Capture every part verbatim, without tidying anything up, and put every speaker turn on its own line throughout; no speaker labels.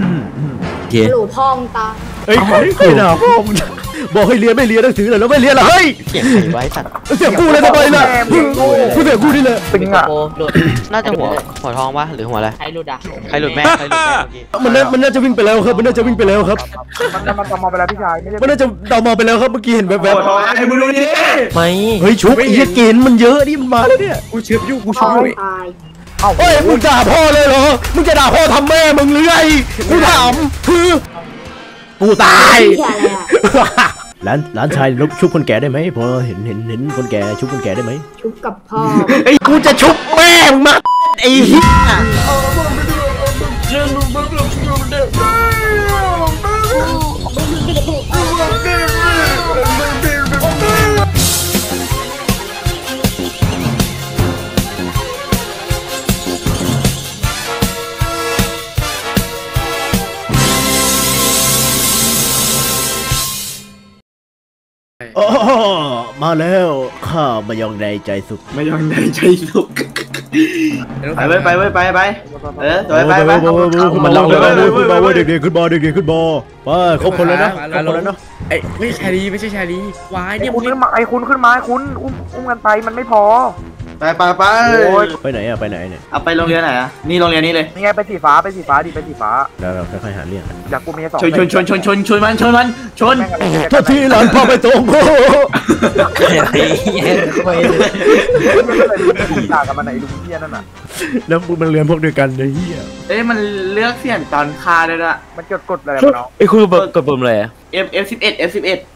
หลูพ่องตา
เฮ้ยไม่ด่าพ่อมึงบอกให้เรียนไม่เรียนหนังสือเลยแล้วไม่เรียนเหรอเฮ้ย
เสียงใครไว้สัตว์
เสียงกูเลยทำไมล่ะกูเสียงกูนี่แหละ
เป็นอ่ะน่าจะหัวหัวทองปะหรือหัวอะไร
ใครหลุดอ่ะ
ใครหลุดแม่ใครหลุดแม่
มันน่ามันน่าจะวิ่งไปแล้วครับมันน่าจะวิ่งไปแล้วครับ
มันมันตอมอไปแล้วพี่ชาย
มันน่าจะเดามาไปแล้วครับเมื่อกี้เห็นแบบแบบ
ไอ้มึงดูนี่
ไม่
เฮ้ยชุบไอ้เกณฑ์มันเยอะนี่มันมาแล้วเนี่ย
กูเชื่ออยู่กูชุบอยู่
เฮ้ยมึงด่าพ่อเลยเหรอมึงจะด่าพ่อทำแม่มึงหรือไงกูถามคือกูตายหลานหลานชายลุกชุบคนแก่ได้ไหมพอเห็นเห็นเห็นคนแก่ชุบคนแก่ได้ไหม
ชุบกับพ่อ
ไอ้กูจะชุบแม่มึงมาไอ้เหี้ยโอ้มาแล้วข้ามายองในใจสุข
มายองในใจสุขไปไปไปไปไปเออไปไปไป
มันเล่าเลยขึ้นมาว่าเด็กๆขึ้นบอเด็กๆขึ้นบอไปครบคนแล้วนะครบคนแล้วเนาะ
ไอ้ไม่ใช่ชาลีไม่ใช่ชาลีวายเนี่ย
คุณขึ้นมาไอ้คุณขึ้นมาคุณอุ้มอุ้มกันไปมันไม่พอ
ไปไปไป
ไปไหนอะไปไหนเนี่ย
เอาไปโรงเรียนไหนอะนี่โรงเรียนนี้เลย
นี่ไงไปสีฟ้าไปสีฟ้าดิไปสีฟ้า
แล้วเราค่อยๆหาเรื่อง
อยากกูมีสอง
ชนชนชนชนชนชนมันชนมันชน
ถ้าที่หลานพ่อไปตรงโอ้
ด่ากันมาไหนลุงเฮียนั่นน่ะ
แล้วมันเรียนพวกเดียวกันเลยเฮีย
เอ้ยมันเลือกเสียงตอนคาเลยนะ
มันกดกดอะไรเนาะ
ไอ้คุณกดปุ่มอะไร
F F สิบเอ็ด F สิบเอ็ด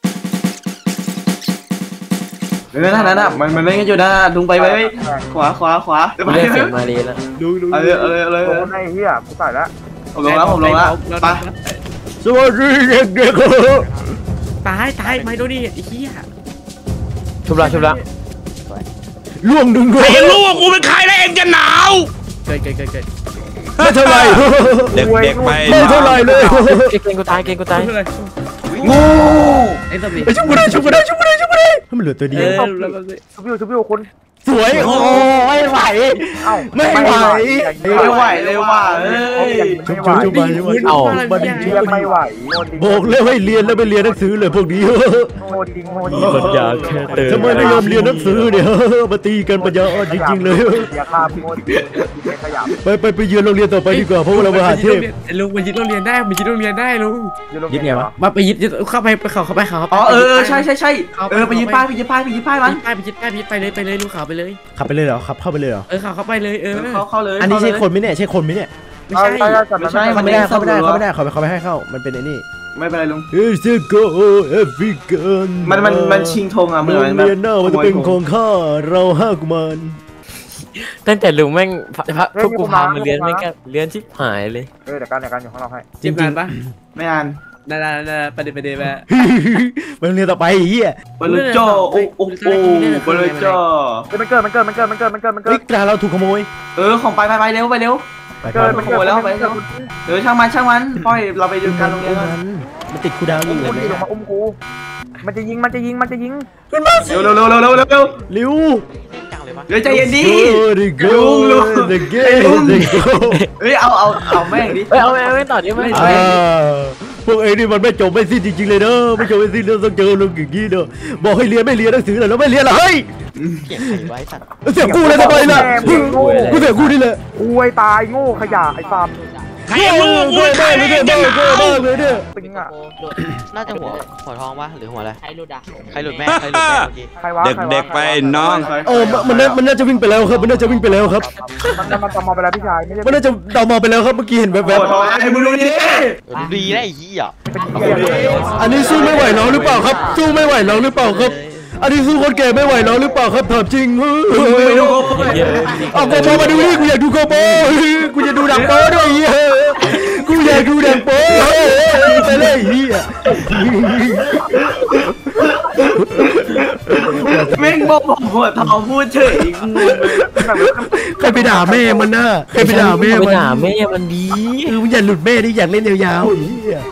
เออนั่นน่ะมันมันไม่งั้นอยู่นะลุงไปไปขวาขวาขวา
ไปเสียงมาเลยแล้ว
ลุงลุงเอาเลยเอาเลยเอาเลย
ไอ้เหี้ยกูใส่แล้ว
ผมลงแล้วผมลงแล้วไป
สวัสดีเด็ก
ๆตายตายไม่โดนดิไอ้เหี้ย
ชุบละชุบละ
ล่วงดึงกู
ไอ้ล่วงกูเป็นใครแล้วเองจะหนาวเกิดเกิดเกิดเกิด
ไม่เท่าไร
เด็กเด็กไป
ไม่เท่าไรเลย
เก่งกูตายเก่งกูตาย
งู
ไอ้ตัวนี้ชุบกูได้ชุบกูได้ชุบกูได้ชุบกูได้ให้มันเหลือตัวเดียว
ชุบอยู่ชุบอยู่คุณ
สวยโอ้ไม่ไหวไม่ไหว
ไม่ไหวเลยว่ะเอ้ย
ชุบชุบชุบไปชุบไปเอาบันทึก
ไม่ไหว
บอกเลยให้เรียนแล้วไปเรียนหนังสือเลยพวกนี้
โหดจริงโหด
ปัญญาแค่เติมทำไมไม่ยอมเรียนหนังสือเนี่ยมาตีกันปัญญาอ่อนจริงๆเลย
อย่าฆ่าโหดขยับ
ไปไปไปเยือนโรงเรียนต่อไปดีกว่าเพราะว่าเรามาหาเทพ
ลุงไปยึดโรงเรียนได้ไปยึดโรงเรียนได้ลุง
ยึดไงวะ
มาไปยึดยึดเข้าไปไปเขาเข้าไปเขาอ๋อเออใช่ใช่ใช่เออไปยึดป้ายไปยึดป้ายไปยึดป้ายมันป้ายไปยึดป้ายไปยึดไปเลยไปเลยลุงเขาไปเลย
ขับไปเลยเหรอขับเข้าไปเลยเหรอ
เออเขาเข้าไปเลยเออเขาเข้าเลย
อันนี้ใช่คนไหมเนี่ยใช่คนไหมเนี่ย
ไม่ใช่ไม่ใช่
เขาไม่ได้เขาไม่ได้เขาไม่ได้เขาเขาไม่ให้เข้ามันเป็นไอ้นี่
ไม่เป็นไรลุง
เอสโกเอฟริกัน
มันมันมันชิงธงอ่ะ
มันเรียนหน้ามันจะเป็นของข้าเราห้ากุมาร
ตั้งแต่ลุงแม่งพวกกูพามาเรียนแม่งก็เรียนชิบหายเลย
เออเดี๋ยวกันเดี๋ยวกันอยู่ข้างเราให้
จริงจริงปะไม่อ่านได้ได้ได้ประเดี๋ยวประเดี๋ยวแบบ
มันเรียนต่อไปเฮีย
บอลโจโอ้โอ้โอ้บอลโจ
มันเกิดมันเกิดมันเกิดมันเกิดมันเกิดมันเกิด
กระเราถูกขโมย
เออของไปไปไปเร็วไปเร็ว
เกิดมัน
ขโมยแล้วไปเร็วเออช่างมันช่างมันปล่อยเราไปดูกันตรงนี้
มันติดคูดาวอยู่
เลยลงมาอุ้มกูมันจะยิงมันจะยิงมันจะยิง
เร็วเร็วเร็วเร็วเร็วเร็วเร็ว
เร็ว
เดี๋ยวใจเย็นดิ
ลุงลุงเด็กเก๋เด็ก
เฮ้ยเอาเอาเอาแม่งดิ
เฮ้ยเอาเอาต่อดิไม่
พวกเอ้นี่มันไม่จบไม่สิ้นจริงๆเลยเนอะไม่จบไม่สิ้นเรื่องต้องเจอลุงอย่างนี้เนอะบอกให้เรียนไม่เรียนหนังสือเลยแล้วไม่เรียนเหรอเฮ้ย
เสียงใครไว้สัตว์
เสียงกูเลยทำไมล่ะกูเสียงกูนี่แหละ
อวยตายโง่ขยะไอ้ฟาร์ม
ใครลูกกูใครไม่ได้หนาว
เลยเนี่ย
ปิงอ่ะ
น่าจะหัวหัวทองปะหรือหัวอะไร
ใครหลุดอ่ะ
ใครหลุดแม่ใครหลุดแม่เมื่อกี้
เด็กๆไปน้อง
เออมันมันน่าจะวิ่งไปแล้วครับมันน่าจะวิ่งไปแล้วครับ
มันมันตอมอไปแล้วพี่ชาย
มันน่าจะเดามาไปแล้วครับเมื่อกี้เห็นแบบแบบ
ไอ้มึงดูนี่
ดีได้อีกอ่ะ
อันนี้สู้ไม่ไหวน้องหรือเปล่าครับสู้ไม่ไหวน้องหรือเปล่าครับอันนี้สู้คนแก่ไม่ไหวน้องหรือเปล่าครับถามจริงเอาโกโบมาดูนี่กูอยากดูโกโบกูอยากดูดังโบด้วยกูอยากดูดังโบไปเลยเฮีย
แม่งบอกหัวทองพูดเฉย
ใครไปด่าแม่มันน่ะใครไปด่าแม่มัน
ด่าแม่มันดี
เออมึงอย่าหลุดแม่ดิอยากเล่นยาวๆเฮีย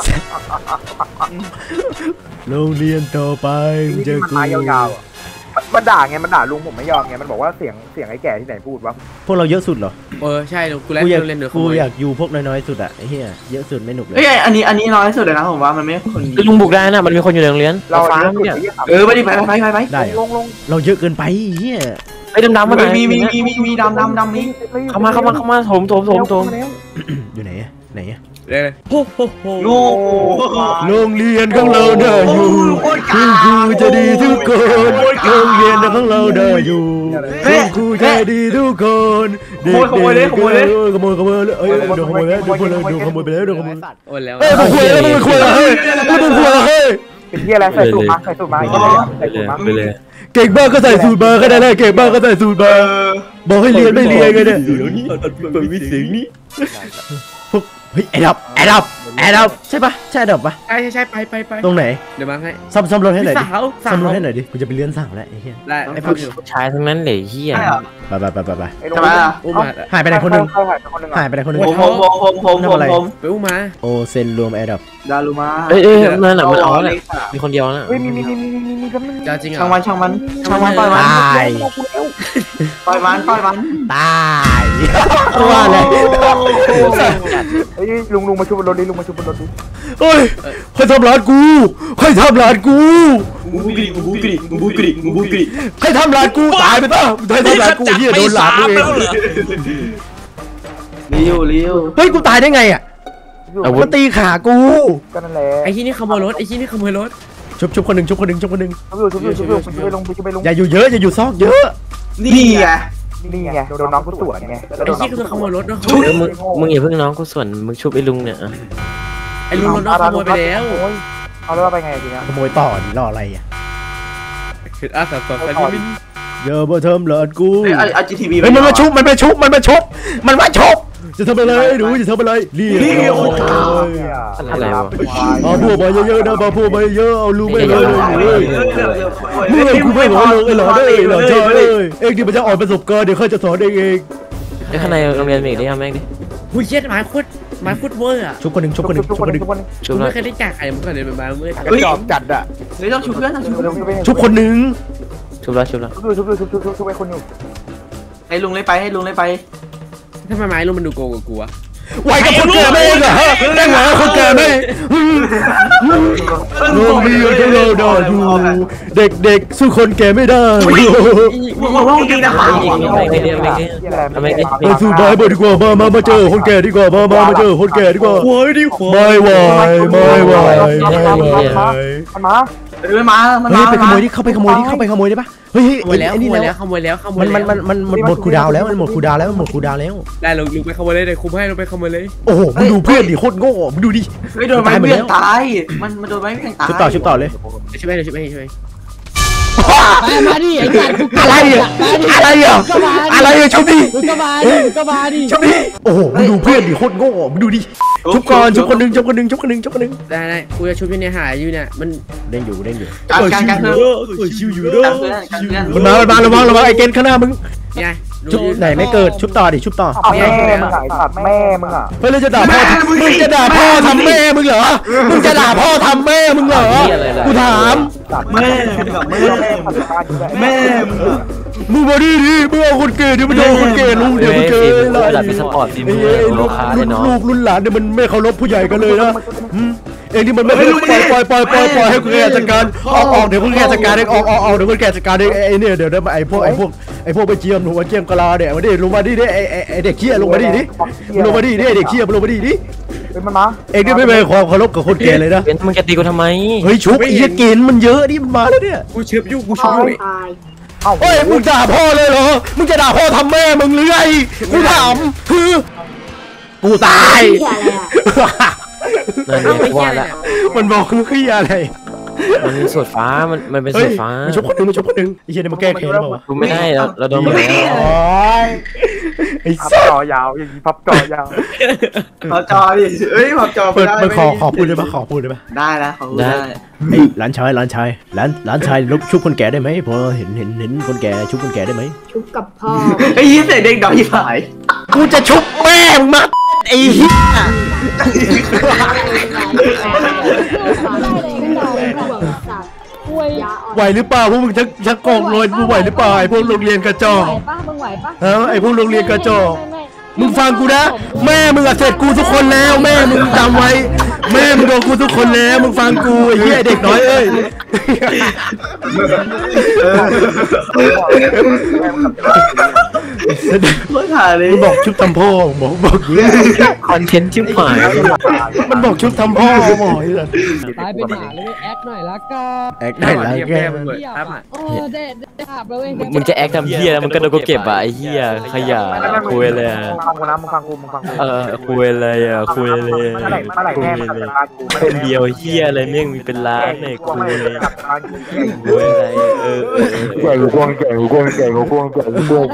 โรงเรียนต่อไป
จะกูมายาวๆมันด่าไงมันด่าลุงผมไม่ยอมไงมันบอกว่าเสียงเสียงไอ้แก่ที่ไหนพูดวะ
พวกเราเยอะสุดเหรอ
เออใช่กูเล่น
กูอยาก
เล่นเดี๋ยว
กูอยากอยู่พวกน้อยๆสุดอะไอ้เหี้ยเยอะสุดไม่หนุกเลย
เฮ้ยอันนี้อันนี้น้อยสุดเลยนะผมว่ามันไม่คน
ลุงบุกได้นะมันมีคนอยู่ในโรงเรียน
เรา
ฟ้า
เยอะสุด
เนี่ย
เออไปดิไปไปไปไป
ได้เหร
ล
อง
ลง
เราเยอะเกินไปเหี้ย
ไอ้ดำๆมันไหน
มีมีมีมีมีดำดำดำมี
เข้ามาเข้ามาเข้ามาโถมโถมโถมโถม
อยู่ไหนอะไหนอะ
เลยโอ้โห
โง่
โรงเรียนของเราได้อยู่คุณครูจะดีทุกคนโรงเรียนของเราได้อยู่คุณครูจะดีทุกคนเด็กๆขโมยขโมยขโมยขโมยเอ้ยโดนขโมยแล้วโดนขโมยโดนขโมยไปแล้วโดนขโมย
โอนแล้ว
เฮ้ยมึงคุยแล้วมึงคุยแล้วเฮ้ยมึงคุยแล้วเฮ้ย
เป็นที่อะไรใส่สูตรมาใส่สูตรมาใส่สูตรมา
ไปเลย
เก่งบ้างก็ใส่สูตรมาก็ได้เลยเก่งบ้างก็ใส่สูตรมา
เออ
บอกให้เรียนไม่เรียนไงเนี่ยเดี๋ยวนี้เปิดวิเสียงนี้พวกเฮ้ยแอดับแอดับแอดับใช่ปะใช่แอดับปะ
ใช่ใช่ใช่ไปไปไป
ตรงไหน
เดี๋ยวมาให้
ซ่อมซ่อมรถให้หน่อยดิ
สาวสาว
ซ่อมรถให้หน่อยดิกูจะไปเลื่อนสั่งแล้วไอ้เหี้ย
ได้
ไอ้
ไอ้
พ
พ
ว
ว
ก
ก
ชายทั้งนั้นเลยเฮีย
ใช่เหรอ
ไปไปไปไปไป
ทำไมอ่ะ
อุ้มมา
หายไปไหนคนหนึ่ง
หายไปคนหนึ่ง
หายไปไหนคนหนึ่ง
ผมผมผมผมผมผม
ไปอุ้มมา
โอเซนรวมแอดับ
ดารุมา
เอ้ยเอ้ยนั่นน่ะมันเอาแหละมีคนเดียวน่ะ
เฮ้ยมีมีมีมีมีมีแป๊บนึง
จะจริงเหรอ
ช่างมันช่างมันช่างมันปล่อยมัน
ตาย
ปล่อยมันปล่อยมัน
ตายว่าอะไร
เฮ้ยลุงลุงมาชุบบนรถดิลุงมาชุบบนรถดิ
เฮ้ยใครทำร้านกูใครทำร้านกู
งูบุกริงูบุกริงูบุกริงูบุกริ
ใครทำร้านกูตายไปป่ะใครทำร้านกูเหี้ยโดนหลานกูเอง
เลี้ยวเลี้ยว
เฮ้ยกูตายได้ไงอ่ะมันตีขากู
ก็นั่นแหละ
ไอ้ที่นี่ขโมยรถไอ้ที่นี่ขโมยรถ
ชุบชุบคนหนึ่งชุบคนหนึ่งชุบคนหนึ่ง
ชุบอยู่ชุบอยู่ชุบอยู่ชุบไปลงชุบไปลง
อย่าอยู่เยอะอย่าอยู่ซอกเยอะ
นี่ไง
นี่ไงโดนน้องกูสวนไง
ไอ้ที่คือขโมยรถเนาะ
เออมึงมึงอย่าเพิ่งน้องกูส่วนมึงชุบไอ้ลุงเนี่ย
ไอ้ลุงรถขโมยไปแล้ว
เอาแล้วไปไงทีเนี้ย
ขโมยต่อดิรออะไรอ่ะ
คืออาสาสมัครไปวิน
เยอะบ่เทมหลานกู
เฮ้ยไอจีทีวี
เฮ้ยมันมาชุบมันมาชุบมันมาชุบมันมาชุบจะทำอะไรหนูจะทำอะไรเรียก
อะไรวะ
เอาพวกมาเยอะๆนะมาพวกมาเยอะเอาลูกไม่เลยเลยเมื่อกูไม่หลอนเลยไอ้หลอนเอ้ยหลอนเจ้าเอ้ยเอ็งที่มันจะอ่อนประสบการณ์เดี๋ยวเขาจะสอนเองเอง
ไอ้ข้างในโรงเรียนมีอีกดิเอาแม่งดิ
หุ้ยเย็ดหมายโคตรหมายโคตรเวอร์อ่ะ
ชุบคนหนึ่งชุบคนหนึ่งชุบคนหนึ่ง
ชุ
กู
บหน่อ
ไม่
ย
เคยได้จากใครมันก็เลยเป็นมาเมื่อ
กระจอกจัดอ่ะ
เฮ้ยต้องชุบเพื่อนต้องชุบเพื่อน
ชุบคนหนึ่ง
ชุบแล้วชุบแล้ว
ชุบอยู่ชุบอยู่ชุบชุบชุบไปคนอยู่
ให้ลุงเลยไปให้ลุงเลยไป
ทำไมไม้ลุงมันดูโกงกว่ากูอะ
ไหวกับคนแก่ไหมเหรอฮะได้ไหวกับคนแก่ไหมโรงเรียนของเราได้อยู่เด็กๆสู้คนแก่ไม่ได้
มึงมาว่าจริงนะ
เอาอีกเอาอีกดิเอาอีกดิเอาอีกดิ
ไปสู้บายบ่ดีกว่ามามามาเจอคนแก่ดีกว่ามามามาเจอคนแก่ดีกว่าไหวดิไม่ไหวไม่ไหวไม่ไหว
มันมา
เฮ้ยมามัน
เฮ้
มาย
ไปขโมยดิเข้าไปขโมยดิเข้าไปขโมยได้ปะเฮ้ย
ขโมยแล้ว
ไอ้
ข
นี่
โมย
แล้
แล้ว วขโมยแล้วขโม
มั
ย
น
แล้ว
มันมันมันหมดคูดาวแล้วมันหมดคูดาวแล้วมันหมดคูดาวแล้ว
ได้ลุงลุงไปขโมยเลยเดี๋ยวคุมให้ลุงไปขโมยเลย
โอ้โหมึงดูเพื่อนดิโคตรโง่มึงดูดิ
เฮ้ยโดนไม้เบี้ยตายมันมันโดนไม้เบี้ยตาย
ชุบต่อชุบต่อเลย
ใช่ไหมใช่ไหมใช่ไหม
มาดิไอ้สัตว์กู
อะไรอ่ะอะไรอ่ะอะไรอ่ะชุบดิ
มึงก็มาดิมึงก็มาดิ
ชุบดิโอ้โหมึงดูเพื่อนดิโคตรโง่มึงดูดิชุบก่อนชุบคนหนึงชุบคนหนึงชุบคนหนึงชุบคนหนึง
ได้ได้กูจะชุบอยู่เนี่ยหายอยู่เนี่ยมัน
เด้งอยู่เด้งอยู่
การการการเพื่อน
ชิวอยู่เด้อ
การเพื่อนการเพื่อน
มันมามันมาระวังระวังไอ้เกณฑ์ข้างหน้ามึง
ไง
ชุบไหนไม่เกิดชุบต่อดิชุบต่อ
แม่มึงอ่ะสัตว์แม่มึงอ่ะ
เฮ้ยแล้วจะด่าพ่อมึงจะด่าพ่อทำแม่มึงเหรอมึงจะด่าพ่อทำแม่มึงเหรอกูถาม
แม่แม่แม่
มึงมาดิดิมึงเอาคนเกย์ดิมึงเอาคนเกย์ลุงเดี๋ยวมึงเจอ
ระดับเป็นสปอร์ตทีม
ไอ้
เลย
ลู
ลู
ก
กค้าเลยเนาะ
ลูกรุ่นหลานเนี่ยมันไม่เคารพผู้ใหญ่กันเลยนะเองที่มันไม่ปล่อยปล่อยปล่อยปล่อยให้คุณแกจัดการออกออกเดี๋ยวคุณแกจัดการเองออกออกออกเดี๋ยวคุณแกจัดการเองไอ้เนี่ยเดี๋ยวไอ้พวกไอ้พวกไอ้พวกไปเจียมหนูเจียมกะลาเนี่ยมาดิลงมาดิดิไอ้ไอ้เด็กเขี้ยลงมาดิดิลงมาดิดิไอ้เด็กเขี้ยลงมาดิดิ
เป็นมันมา
เองนี่ไม่เป็นความเคารพกับคนแก่เลยนะ
เป็นมึงจะตีกูทำไม
เฮ้ยชุบไอ้เหี้ยเกณฑ์มันเยอะนี่มันมาแล้วเนี่ย
กูเชื่ออยู่กูชุบอยู่
เอ้า
เฮ้ยมึงด่าพ่อเลยเหรอมึงจะด่าพ่อทำแม่มึงหรือไงกูถามคือกูตาย
นั่นเนี่ยกูว่าแล้ว
มันบอกคือขี้อะไร
มันเป็นสูตรฟ้ามันมันเป็น
เฮ้
สู
ย
ตรฟ้า
มันชุบคนหนึงมันชุบคนหนึงไอ้เหี้ยนี่มันแก้แค้นหรือเปล่าวะ
กูไม่ได้เราเราโดนหมดแล้ว
โอ้ยไอ้
พับ
สัส
จอยาวอย่างนี้พับจอยาว
พอจอดิเอ้ยพอจอ
เปิดมันขอขอพูดได้ปะขอพูดได้ปะ
ได้แล้วขอพูดได้
ไอ้หลานชายหลานชายหลานหลานชายลุกชุบคนแก่ได้ไหมพอเห็นเห็นเห็นคนแก่ชุบคนแก่ได้ไหม
ชุบกับพ่อ
ไอ้ยี่เสียเด็กดอกยี่ผาย
กูจะชุบแม่มึงมาไอ้เหี้ย
ได้เลยก็นอนห่วงสัตว์ป่วยวย
ไหวหรือเปล่าพวกมึงชักชักกองลอยมึงไหวหรือเปล่าไอ้พวกโรงเรียนกระจอก
ไหวปะมึงไหวปะ
ฮะไอ้พวกโรงเรียนกระจอกมึงฟังกูนะแม่มึงอะเสร็จกูทุกคนแล้วแม่มึงจำไว้แม่มึงโดนกูทุกคนแล้วมึงฟังกูไอ้เหี้ยเด็กน้อยเอ้ย
เมื่อถ่ายเลย
มึงบอกชุบทำพ่อบอกบอกเงี้ย
คอนเทนต์ชิบหาย
มันบอกชุบทำพ่อหมอไอ้สัส
ตายเป็นหมาเลยแอคหน่อยละกัน
แอคได้หลายแก
มึงเลย
เหี้ย
ครับอ่ะ
โอ้เด็ดเด็ดเลยเว้ย
มึงจะแอคทำเหี้ยแล้วมึงก็โดนกูเก็บอ่ะไอ้เหี้ยขยะคุยเลยอ่ะ
ฟังกูนะมึงฟังกูมึงฟังกู
เออคุยเลยอ่ะคุยเลย
เมื่อไหร่เมื่อไหร่แม่มันกลับจากบ้านกู
คนเดียวเหี้ยอะไรแม่งมีเป็นล้านเนี่ย
กู
คุ
ไม่
ย
ได้
เลย
กลับบ้านกู
คุยอะไรเออเออ
แก่กูกวงแก่กูกวงแก่กูกวงแก่กูกวง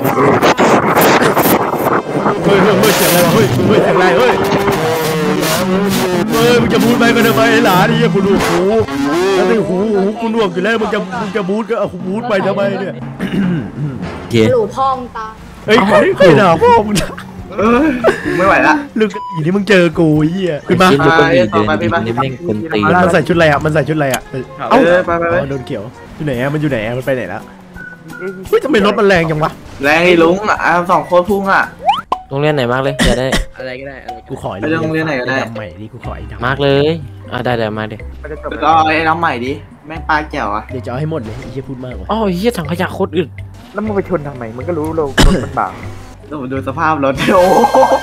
เฮ้ยเฮ้ยเฮ้ยเสียงอะไรวะเฮ้ยเฮ้ยเสียงอะไรเฮ้ยเฮ้ยมึงจะพูดไปก็ทำไมไอ้หลานนี่กูดูหูแล้วไอ้หูหูกูหนวกอยู่แล้วมึงจะมึงจะบูทก็เอาบูทไปทำไมเนี่ย
เย้
หลูพองตา
เฮ้ยเฮ้ยหนาพ่อมึง
เออไม่ไหวละ
ลึกอีนี่มึงเจอกูเหี้ยขึ้นมา
คิดดูก็ดีเดินดินี่แม่งคนตี
มันใส่ชุดอะไรอ่ะมันใส่ชุดอะไรอ่ะ
เออไปไปไป
โดนเกี่ยวอยู่ไหนอ่ะมันอยู่ไหนอ่ะมันไปไหนแล้วเฮ้ยทำไมรถมันแรงจังวะ
แรงไอ้ลุงอ่ะสองโคตรพุ่งอ่ะ
โรงเรียนไหนมากเลยจะได้
อะไรก็ได้อะไรก็
กูขอ
ไปโรงเรียนไหนก็ได้
ดำใหม่ดิกูขอไอ้ดำ
มากเลยอ่ะได้ได้มาดิ
มันจะจบ
ก็ไอ้น้ำใหม่ดิแม่งปลาแก้วอ่ะ
เดี๋ยวจะเอาให้หมดเลยไอ้เหี้ยพูดมากว่ะ
อ๋อเหี้ยถังขยะโคตรอึด
แล้วมึงไปชนทำไมมึงก็รู้เรารถมันบาง
ดูสภาพรถโอ้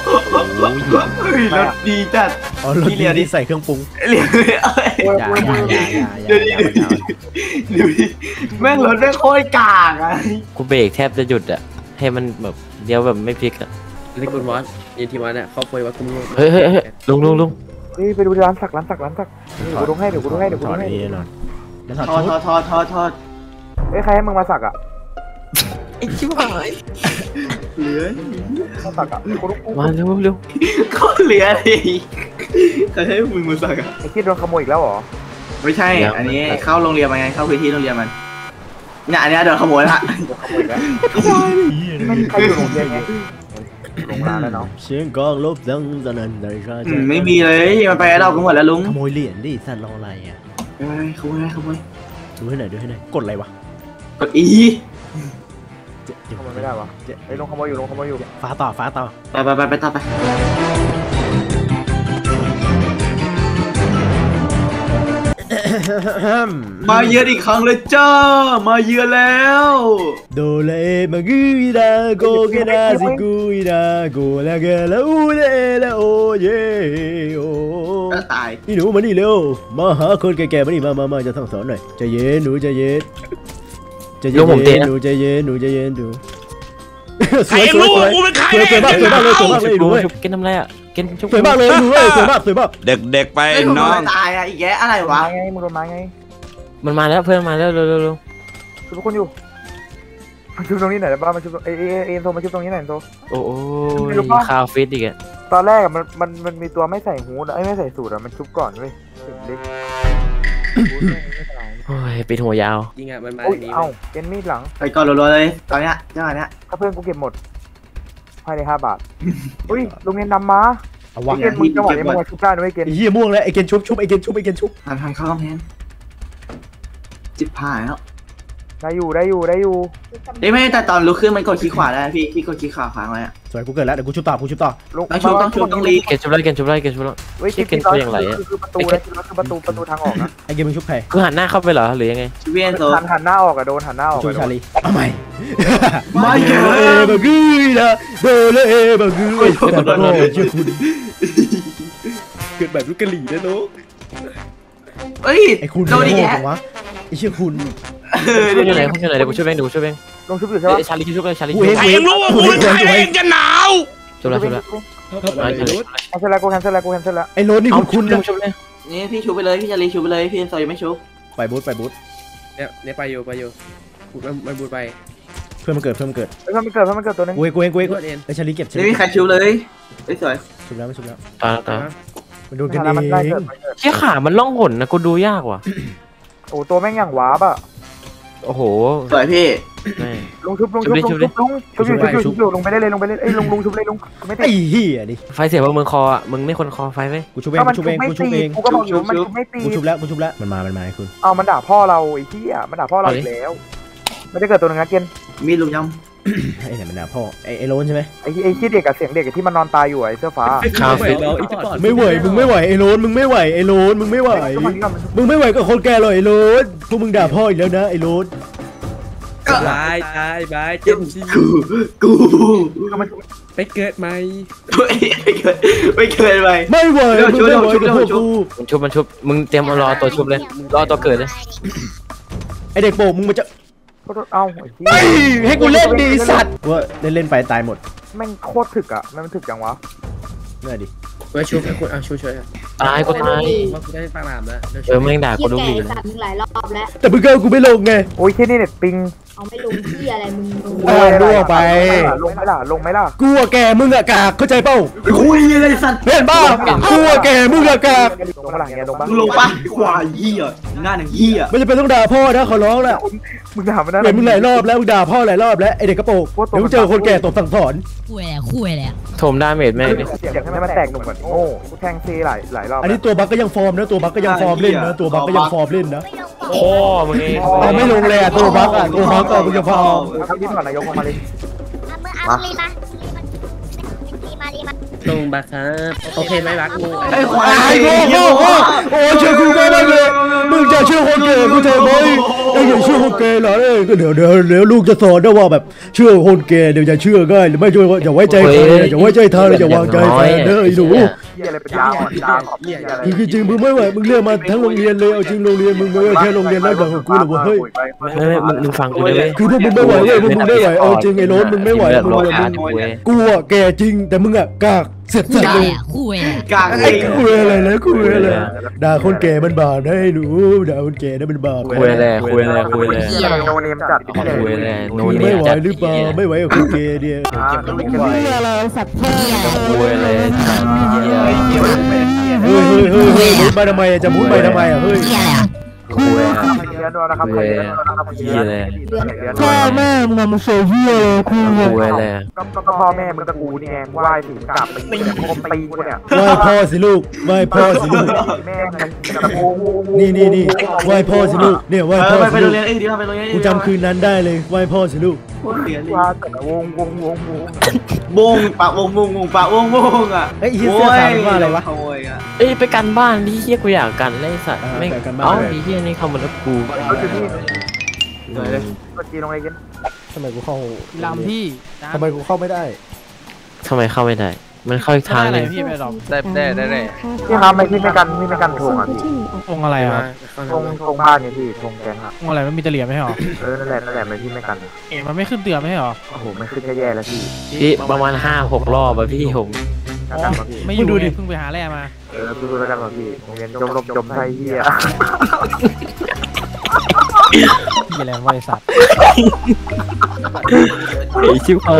รถดีจัด
อ๋อรถดีที่ใส่เครื่องปรุง
เรียกเอ้ย
อย่าอย่าอย่าอย่าอย่า
เดี๋ยวดิ
อย่าอย่า
ดูดิแม่งรถแม่งโคตรกากอ่ะ
กูเบรกแทบจะหยุดอ่ะให้มันแบบเดียวแบบไม่พลิกอ่ะ
เล็กบนวัดเย็นทีวันเนี่ยเขาคุยว่ากูมึง
เฮ้ยเฮ้ยเฮ้ยลุงลุงลุง
เฮ้ยไปดูร้านสักร้านสักร้านสักเดี๋ยวกูดูให้เดี๋ยวกูดูให้เดี๋ยวกู
ถอ
ดู
ด
ให้
ไอ้นี่แน่นอนแล้วถอด
ทอด
ชุด
ทอดทอดทอดทอด
เฮ้ยใครให้มึงมาสักอ่ะ
ไอ้ชิบหาย
เหลือ
มาสักอ่ะกูรู้กู
มาเร็วเร็ว
เขาเหลือเลยใครให้มึงมาสักอ่ะ
ไอ้คิดโดนขโมยอีกแล้วเหรอ
ไม่ใช่ อันนี้เข้าโรงเรียนมาไงเข้าพื้นที่โรงเรียนมันเนี่ยอันนี้โดนขโมยละ
โดนขโมยอีกแล้วไม่มีใครอยู่โรงเรียนไงลงมาแล้วเนาะ
เสียงกองลบดังสนั่นในชาติ
อืมไม่มีเลยมันไปเรากันหมดแล้วลุง
ขโมยเหรียญดิสัตว์รออะไรอ่ะ
เอ้ยขโมยขโมย
ดูให้หน่อยดูให้หน่อยกดอะไรวะ
กดอี
เดี๋ยวเดี๋ยว
ขโมยไม่ได้วะไอ้ลงขโมยอยู่ลงขโมยอยู่
ฟ้าต่อฟ้าต่อ
ไปไปไปไปต่อไป มาเยือนอีกครั้งเลยจ้า มาเยือนแล้ว
โดเลมากุยดาโกเกดาซิกุยดาโกลาเกลาอูเลลาโอเยโอ
ก็ตาย
นี่หนูมานี่เร็วมาหาคนแก่ๆมานี่มามามาจะสั่งสอนหน่อยใจเย็นหนูใจเย็นใจเย็นหนูใจเย็นหนูใจเย็นดูสวยสวยสวยสวยสวยมากสวยมากเลยสวยมากเลยหนู
ชุบกินทำไรอ่ะกินชุบ
สวยมากเลยหนูเลยสวยมากสวยมาก
เด็กๆไป
ไอ้ย
น้อง
ตายอ่ะอีกแยะอะไรวะ
มาไงมึงโดนมาไง
มันมาแล้วเพื่อนมาแล้วเร็วเร็วเร็ว
ชุบทุกคนอยู่มาชุบตรงนี้หน่อยได้ป่ะมาชุบเอเอเอ็นโซมาชุบตรงนี้หน่อยโซ
โอ้ยคาวฟิตอีกอ่ะ
ตอนแรกอะมันมันมันมีตัวไม่ใส่ฮูดไอ้ไม่ใส่สูตรอะมันชุบก่อนเว้ยถึงเล็กฮูดไม่ตาย
โอ้ยปิดหัวยาว
จริงอ่ะมันมา
โอ้ย
อย่างนี้
เอ้าเกนมีดหลัง
ไปก่อนรัวๆเลยตอนเนี้ยจังหวะเนี้ย
ถ้าเพื่อนกูเก็บหมดภายในห้าบาทอุ้ยโรงเรียนนำมา
เอา
ไอ้
วะ
เกนมึงจังหวะนี้มึงมาชุบได้ด้วยเกน
ไอ้เหี้ยม่วงแล้วไอ้เกนชุบชุบไอ้เกนชุบไอ้เกนชุบ
ทันทันเข้ากำแพงจิบผายแล้ว
ได้อยู่ได้อยู่ได้อยู่
เอ้ยไม่แต่ตอนลุกขึ้นมันกดคลิกขวาได้พี่พี่กดคลิกขวาค้างไว้อะ
สวยกูเกิดแล้วเดี๋ยวกูชุบต่อกูชุบต่อ
ลง
ต้องชุบต้องชุบต้องรีบ
เกนชุบไรเกนชุบไรเกนชุบไร
เว้ย
เกนตัวอย่างไรอะ
คือประตูนะคือประตูประตูทางออกนะ
ไอ้เกนมึงชุบใคร
คือหันหน้าเข้าไปเหรอหรือยังไง
ชิเวียนโซ
หันหันหน้าออกอะโดนหันหน้าออก
ชุบ
อะโด
ชาน ลีเอาใหม่
มาเย
โด
อะ
เลบากุยดาโดเลบากุยแต่โอ้เชื่อคุณเกิดแบบลูกกะหรี่นะน้อง
เอ้ย
ไอ้คุณ
โดนอีก
โง่
แยะ
จังวะไอ้เชื่อคุณ
เออ
คุณ
เดี๋
อยู่ไหน
ยว
คุณอยู่ไหนเดี๋ยวกูช่วยเองเดี๋ยวกูช่วยเอง
ลงชุบอยู่ใช่
เอ้
ปะ
ยชาลีชุบเลยชาลี
กู
ชุบ
เองกูเองกูเองกูเอง
จะหนาว
ชุบแล้วชุบแล้ว
เข้าไปเลย
แคนเซิลแล้วกูแคนเซิลแล้วกูแคนเซิลแล้ว
ไอ้โรนนี่
เอา
คุณ
ชุ
คุ
บ
ณ
ชุบเลย
นี่พี่ชูไปเลยพี่ชาลีชูไปเลยพี่โซยังไม่ชู
ไปบูธไปบูธ
เนี่ยเนี่ยไปอยู่ไปอยู่กูมันมันบูดไป
เพื่อนมันเกิดเพื่อนมันเกิด
เฮ้ยมันเกิดมันเกิดตัวนึง
กูเองกูเองกูเอง
เพื่อนเอ็น
ไอ้ชาลีเก็บชา
ไม่
ลี
มีใครชูเลยเอ้ยสวย
ชุบแล้วไม่ชุบแล้ว
ตายตาย
มันโดนกัน
มันได้
เอ
เกิด
ง
มันเกิด
เชี่ยขามันล่องหนนะกูดูยากว่ะ
โอ้ตัวแม่งอย่างวาบอะ
โอ้โห
สวยพี่
แม่
ลุงชุบลุงชุบลุงชุบลุงชุบอยู่ชุบอยู่ชุบอยู่ลงไปได้เลยลงไปเลยไอ้ลุงลุงชุบเลยลุงไม่ได้
ไอ้เหี้ยดิ
ไฟเสียบนมึงคออ่ะมึงไม่คนคอไฟไหม
กูชุบเองกูชุบเองกูชุบเอง
กูก็บอกอยู่มันชุบไม่ตี
กูชุบแล้วกูชุบแล้วมันมามันมาไอ้คุณ
เอามันด่าพ่อเราไอ้เหี้ยมันด่าพ่อเราอีกแล้วไม่ได้เกิดตัวนึงนะเกณฑ์
มีลุงย
ไอ้ไหนมันด่าพ่อไอ้ไอ้โรนใช่ไหม
ไอ้ไอ้ที่เด็กกับเสียงเด็กที่มันนอนตายอยู่ไอ้เสื้อฟ้า
คาเฟ่
ไม่ไหวมึงไม่ไหวไอ้โรนมึงไม่ไหวไอ้โรนมึงไม่ไหวมึงไม่ไหวกับคนแก่เลยไอ้โรนพวกมึงด่าพ่ออีกแล้วนะไอ้โรน
บายบายบายเจมส์
ำกูกู
ไปเกิดไหม
ไม่เกินไม่เกินไป
ไม่ไหวมึงไม่ไหวกับพวกกู
มันชุบมันชุบมึงเตรียมรอตัวชุบเลยรอตัวเกิดเลย
ไอ้เด็กโป่งมึงมันจะ
เอา
ไอ้ให้กูเล่นดีสัตว์ว่าเล่นเล่นไปตายหมด
แม่งโคตรถึกอ่ะมันถึกจังวะ
นี่ดิ
ไว้ช่วยคนเอาช่วยช่วย
ตายก็ตาย
ว่ากูได้ปากหลามแล้ว
เออแม่งด่า
เฮี
กู
ย
ลูก
แก่
ดีเลย
สัตว์มึงหลายรอบแล้ว
แต่มึงก็กูไม่ลงไง
โอ้ยที่นี่เน็ตปิง
เอาไม่ลงที่อะไรมึงมึง
เออรั่วไป
ลงไหมล่ะลงไหมล่ะ
กูอะแกมึงอะกากเข้าใจเปล่า
คุยอะไรสัตว์
เห็นป่ะกูอะแกมึงอะกาก
ลงมาหลังเงี้ยลงปะ
มึงลงปะควายเหี้ยหน้าหนังเหี้ย
ไม่จำเป็นต้องด่าพ่อนะขอร้องแล้ว
มึงด่ามันนะ
เห็นมึงหลายรอบแล้วมึงด่าพ่อหลายรอบแล้วไอเด็กกระโปรงเดี๋ยวมึงเจอคนแก่ตบสั่งสอน
คุยแหละคุยแหละ
โถมดาเมจแม่ง
เสียงให้มันแตกหนุ่มเหมือนโง่กูแทงซีหลายหลายรอบ
อันนี้ตัวบักก็ยังฟอร์มนะตัวบักก็ยังฟอร์มเล่นนะตัวบักก็ยังฟอร์มเล่นนะ
พ่อมึงเอง
เอาไม่ลงเลยอะตัวบักอะตัวบักอะมึงจะฟอร์ม
ทำดิ้นก่อนนายกมาเลย
เอามือเอาลีมาลีมาลีมา
ลงบักครับโอเคไหมบักกู
ไอ้ควาย
ไอ้โง่โง่โง่โอ้เชื่อกูไม่ได้เลยมึงจะเชื่อคนแก่กูเถอะไหมไอ้อย่าเชื่อคนแก่เหรอเอ้ยก็เดี๋ยวเดี๋ยวเดี๋ยวลูกจะสอนนะว่าแบบเชื่อคนแก่เดี๋ยวจะเชื่อง่ายหรือไม่ช่วยอย่าไว้ใจใครอย่าไว้ใจเธออย่าวางใจแฟนเด้อไอ้หนู
เฮียอะไรเป็นยาวอ่ะยาวขอบเฮียอะไร
จริงจริงมึงไม่ไหวมึงเรียกมาทั้งโรงเรียนเลยเอาจริงโรงเรียนมึงไม่ใช่แค่โรงเรียนแล้วแบบของกูหรอกเฮ้ย
ไม่ไม่มึงมึงฟังกูเลย
คือพวกมึงไม่ไหวเว้ยพวกมึงไม่ไหวเอาจริงไอ้โรนมึงไม่ไหวมึง
โล
มึง
กากูเว้ย
กูอะแก่จริงแต่มึงอะกากเสร็จสัตว์เลย
คุยแหละ
กาก
ไอ้กูอะไรนะกูอะไรด่าคนแก่มันบาปนะไอ้หนูด่าคนแก่นั่นเป็นบาป
คุยเลยคุยเลยคุยเลย
เฮียโนเนมจัด
คุยเลยโน
มึง
เนี
ไม่
ย
ไหว
จัด
หรือเปล่าไม่ไหวกับคนแก่เนี่ย
อะไรสัตว์เพื่อ
คุยเลยจัด
เฮ้ยเฮ้ยเฮ้ยเฮ้ยมุดไปทำไมอะจะมุดไปทำไมอะเฮ้ย
เฮียอะไรอ่ะ
คุย
เฮียด้วยนะครับเฮียนะครับเฮียเลย
พ่อแม่มึงมาโซเฮียเลยกู
คุยเลย
ก็พ่อแม่มึงตะกูนี่ไงไหว้ถึงกลับไปตีโคมตีกูเนี่ย
ไหว้พ่อสิลูกไหว้พ่อสิลูก
แม่ตะกู
นี่นี่นี่ไหว้พ่อสิลูกเนี่ยไหว้
เอ
พ่อ
อไป
สิ
โร
ลู
ง
ก
เรียนเอ้ยดีไปโรงเรียน
กูจำคืนนั้นได้เลยไหว้พ่อสิลูก
ว่าแต่วงวงวงวง
วงปะวงวงวงปะวงวงอ่ะ
เฮ้ยเสื้อขาวว่าอะไรวะ
โอ้ยอ่ะ
เอ้ยไปกันบ้านพี่เฮียกูอยากกันเลยสัตว์ไม่
ไปกันบ้าน
เอ้าพี่เฮียนี่เข้ามาแล้วกู
ก็คือที่ก็จีนลงอะไรกัน
ทำไมกูเข้า
ลำพี่
ทำไมกูเข้าไม่ได้
ทำไมเข้าไม่ได้ มันเข้าอีกทางนึง
พี่ไปหรอก
ได้ได้ได้ได้
พี่ครับไม่พี่ไม่กันพี่ไม่กันทงอ่ะพี่
องอะไรอ่ะ
ทงทงบ้านเนี่ยพี่ทงแกงอ่ะ
องอะไรมันมีตะเหลียบไหมหรอ
เออนั่นแหละนั่นแหละไม่พี่ไม่กัน
เอ๋มันไม่ขึ้นเตือนไหมหรอ
โอ้โหไม่ขึ้นแย่แล้วพี่
พี่ประมาณห้าหกรอบอะพี่ผม
กันมาพี่
ไม่อยู่ดิเพิ่งไปหาแร่มา
เออดูแล้วกันมาพี่โรงเรียนจมลมจมไทยเฮีย
พี่อะไรวะไอสัตว์
ไอ้ชิบหาย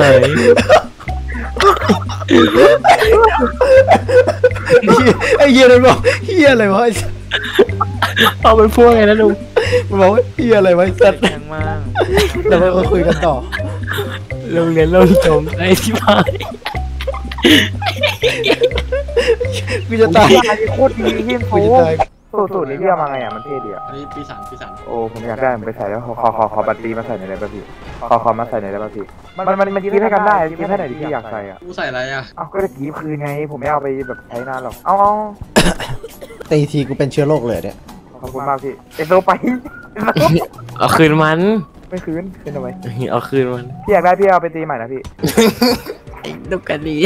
ไอ้เฮียมันบอกเฮียอะไรวะ
เอาเป็นพวกไงนะลุง
มันบอกว่าเฮียอะไรวะสัตว์
แรงมาก
แล้วก็คุยกันต่อ
โรงเรียนเราจมไอ้ชิบหาย
กูจะตาย
อันนี้โคตรดีเฮีย
กู
โฟ
จะตาย
สูตรสูตรนี้เรียกมาไงอ่ะมันเท่ดีอ่ะ
อันนี้ปีสามปีสาม
โอ้ผมอยากได้ผมไปใส่แล้วขอขอขอขอบัตรดีมาใส่ในอยได้ป่ะพี่ขอขอมาใส่ในอยได้ป่ะพี่มันมันมันกีบให้กันได้กีบให้ไหนดิพี่อยากใส่อ่ะ
กูใส่อะไรอ่ะ
เอาก็จะกีบคืนไงผมไม่เอาไปแบบใช้นานหรอกเอาเอา
ตีทีกูเป็นเชื้อโรคเลยเนี่ย
ขอบคุณมากพี่เอโซไป
เอาคืนมัน
ไม่คืนคืนทำไม
เอาคืนมัน
พี่อยากได้พี่เอาไปตีใหม่นะพี่
ไอ้ดุกันดี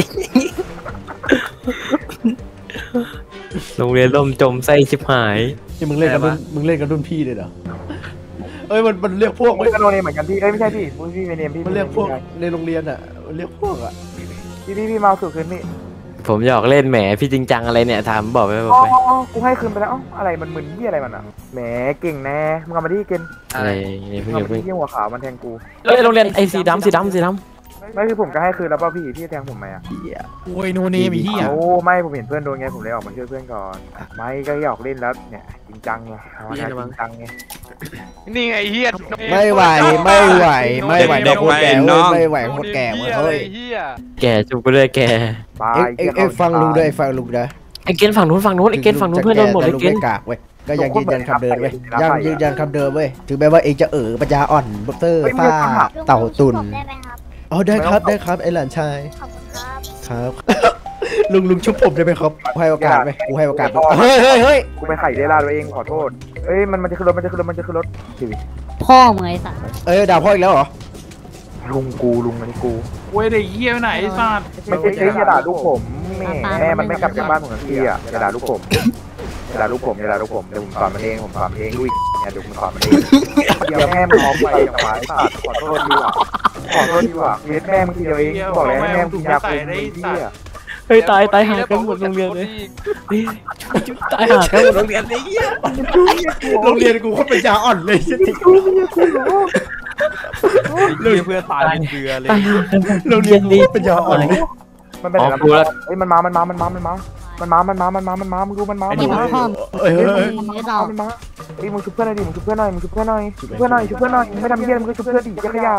โรงเรียนล่มจมไส้ชิบหาย
ที่มึงเล่นกับรุ่นมึงเล่นกับรุ่นพี่เลยเหรอเอ้ยมันมันเรียกพวก
ผมก็โดนเนมเหมือนกันพี่เอ้ยไม่ใช่พี่พี่พี่เนมพี่
มันเรียกพวกในโรงเรียนอ่ะมันเรียกพวกอ่ะ
พี่พี่พี่มาสูตรคืนพี่
ผมหยอกเล่นแหมพี่จริงจังอะไรเนี่ยถามบอกไปบอก
อ๋อ
ไป
กูให้คืนไปแล้วอะไรมันมึนที่อะไรมันอ่ะแหมเก่งแน่มึงเอามาที่เกณฑ์
อะไรเนี่ย
มึ
เพิ่
ง
ง
เอา
อย่า
มา
เพิ่ง
ที่หัวขาวมันแทงกู
เอ้ยโรงเรียนไอ้สีดำสีดำสีด
ไม่ไม่คือผมก็ให้คืนแล้วป่ะพี่พี่แทงผมไหมอ่ะ
โอ้ยโนเนมไอ้เหี้ย
โอ้ไม่ผมเห็นเพื่อนโดนไงผมเลยออกมาช่วยเพื่อนก่อนไม่ก็อยากเล่นแล้วเนี่ยจริงจังไงเอานะจริงจังไง
นี่ไงเฮีย
ไม่ไหวไม่ไหวไม่ไหวเด็กโคตรแก่เว้ยไม่ไหวโคตรแก่เว้ยเฮ้ย
แกจุกกูเลยแก
ตาย
เอ็งเอ็งฟังลุงด้วยฟังลุงนะ
ไอ้เกณฑ์ฝั่งนู้นฝั่งนู้นไอ้เกณฑ์ฝั่งนู้นเพื่อนโดนหมด
แต่
ไอ้
ลุง
เกณ
ไม่
ฑ์
กากเว้ยก็ยังยืนยันคำเดิมเว้ยยังยืนยันคำเดิมเว้ยถึงแม้ว่าเองจะเอ๋อปัญญาอ่อนบัตเตอร์ฟ้าเต่าตุ่น
ได้ไหมครับ
อ๋อได้ครับได้ครับไอ้หลานชาย
ขอบคุณครับ
ครับ ลุงลุงชุบผมได้ไหมครับกูให้โอกาสไหมกูให้โอกาสเฮ้ยเฮ้ยเฮ้ย
กูไปไข่ได้ลาตัวเองขอโทษเอ้ยมันมันจะขึ้นรถมันจะขึ้นรถมันจะขึ้นรถชีวิต
พ่อมึงไอ้สัส
เอ้ยด่าพ่ออีกแล้วเหรอ
ลุงกูลุงอันนี้กู
เว้ยเด็กเฮียไปไหนไอ้สัตว์
ไม่ใช่ใช่อย่าด่าลูกผมแม่แม่มันไม่กลับจากบ้านผมทันทีอ่ะอย่าด่าลูกผมอย่าด่าลูกผมอย่าด่าลูกผมเดี๋ยวผมสอนมันเองผมสอนมันเองลุยเนี่ยเดี๋ยวผมสอนมันเองเดี๋ยวแม่มันร้องไปกับหมาไอ้สัตว์ขอโทษดีกว่าขอโทษดีกว่าเวทแม่มึงทีเดียวเองบอกแล้วให้แม่มึงกินยาคุมไอ้เหี้ย
เฮ้ยตายตายหากันหมดโรงเรียนเลยตายหากันหมดโรงเรียนเลย
โรงเรียนกูเขาเป็นยาอ่อนเลย
เรื่องเพื่อนตายเป็นเกลือเลย
ตายหากันหมด
โรงเรียนกูเป็นยาอ่อนเลย
มันเป็นอะไรเฮ้ยมันมา มันมา มันมา มันมา มันมา มันมา มันมา มันมา มึงดูมันมา มันมา
เอ้ยเฮ้ย
มึงไม่ตอบ
มันมาเฮ้ยมึงชุบเพื่อนหน่อยดิมึงชุบเพื่อนหน่อยมึงชุบเพื่อนหน่อยชุบเพื่อนหน่อยชุบเพื่อนหน่อยมึงไม่ทำเยี่ยมึงก็ชุบเพื่อนดิเจ้าขยะ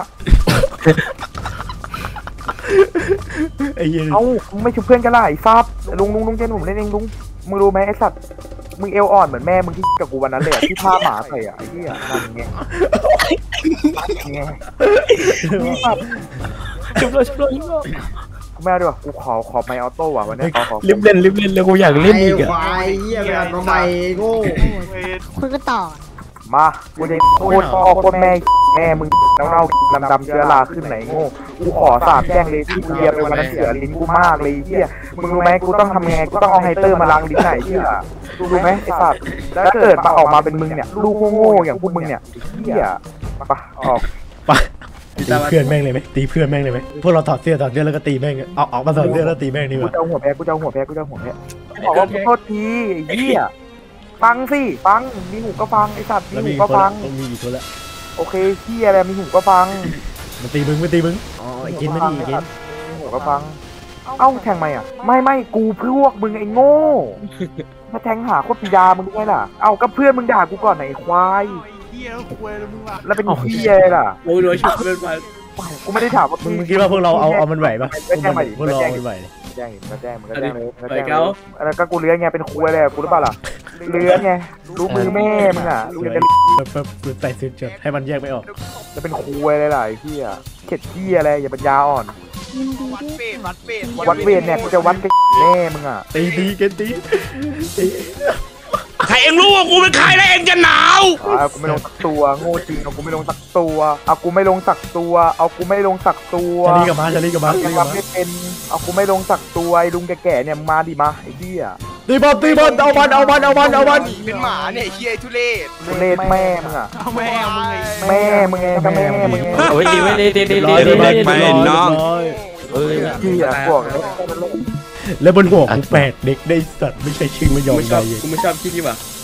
ไอ้เหี้ย
เอ้ามึงไม่ชุบเพื่อนกันล่ะไอ้ซับลุงลุงลุงเจนผมเล่นเองลุงมึงรู้ไหมไอ้สัตว์มึงเอวอ่อนเหมือนแม่มึงที่กับกูวันนั้นเลยที่ผ้าหมาใส่อ่ะไอ้เหี้ยนั่นไงไงนี่สัตว์
ชุบเลยชุบเลยชุบเลย
แม่ด้วยว่ะกูขอขอไมค์ออโต้ว่ะวันนี้ขอขอ
รีบเล่นรีบเล่นเลยกูอยากเล่นอีกอะ
ควายเหี้ยแบบทำไมโง่
คุยกันต่อ
มากูจะโคตรพ่อโคตรแม่แม่มึงเน่าๆดำดำเชื้อราขึ้นไหนโง่กูขอสาบแช่งเลยที่กูเรียนไปวันนั้นเสือลิ้นกูมากเลยเหี้ยมึงรู้ไหมกูต้องทำไงกูต้องเอาไฮเตอร์มาล้างลิ้นไหนเหี้ยรู้ไหมไอ้สัตว์แล้วเกิดมาออกมาเป็นมึงเนี่ยลูกโง่ๆอย่างพวกมึงเนี่ยเหี้ยปะออก
ไปตีเพื่อนแม่งเลยไหมตีเพื่อนแม่งเลยไหมพวกเราถอดเสื้อถอดเสื้อแล้วก็ตีแม่งเอาออกมาถอดเสื้อแล้วตีแม่งดีก
กู
ว่า
จะเอาหัวแพ้กูจะเอาหัวแพ้กูจะเอาหัวแพ้บอกว่าโทษทีไอ้เหี้ยฟังสิฟังมีหูก็ฟังไอ้สัตว์มี
แล้ว
หู
มี
ก็
คน
ฟัง
ต้องมีอีกคนละ
โอเคเหี้ยอะไรมีหูก็ฟัง
มันตีมึงมันตีมึงอ๋อไอ้กินไม่ดีกิน
มีหูก็ฟังเอ้าแทงไหมอ่ะไม่ไม่กูพวกมึงไอ้โง่มาแทงหาโคตรปิยามึงด้วยล่ะเอ้าก็เพื่อนมึงด่ากูก่อนไหนควายแล้วเป็นเหี้ยล่ะ
โอ้ยโดนชุบเพื่อนมา
กูไม่ได้ถามว่า
มึงมึงคิดว่าพวกเราเอาเอามันไหวปะ
ไม่แจ้งมาดิ
พวกเราเอามันไหวเลย
แจ้งมาแจ้งมันก็แจ้งเลย
ไปเก้า
แล้วก็กูเลื้อยไงเป็นคุยเลยกูหรือเปล่าล่ะเลื้อยไงรู้มือแม่มึงอ่ะรู้จะ
แบบแบบใส่สุดจดให้มันแยกไม่ออก
จะเป็นคุยเลยล่ะไอ้เหี้ยเข็ดเหี้ยอะไรอย่าปัญญาอ่อน
วัดเวทวัดเวท
วัดเวรเนี่ยกูจะวัดกับแม่มึงอ่ะ
ตีตีกันตีตี
ใครเองรู้ว่ากูเป็นใครแล้วเองจะหนาว
เอากูไม่ลงสักตัวโง่จริงเอากูไม่ลงสักตัวเอากูไม่ลงสักตัวเอากูไม่ลงสักตัว
ชาลีกับมาชาลีกับมาชา
ยั
ลี
ง
กับ
รับ
มา
ไม่เป็นเอากูไม่ลงสักตัวไอ้ลุงแก่ๆเนี่ยมึงมาดิมาไอ้เหี้ย
ตีบอลตีบอลเอาบอลเอาบอลเอาบอลเอาบอล
เป็นหมาเนี่ยเฮียทุเรศ
ทุเรศแม่มึงอ่ะ
แม่มึงไง
แม่มึงไงก็แม่มึงไง
โอ้ยดีไว้ดีดีดีดี
ร้อย
ดี
ร้อย
ดี
ร้อยร้อย
เอ้ย
เหี้ยบอกเลย
แล้วบนหัวกูแปดเด็กได้สัตว์ไม่ใช่ชื่อไม่ยอม
ไม่ช
ใจ
อบกูไม่ชอบที่นี่ว่ะ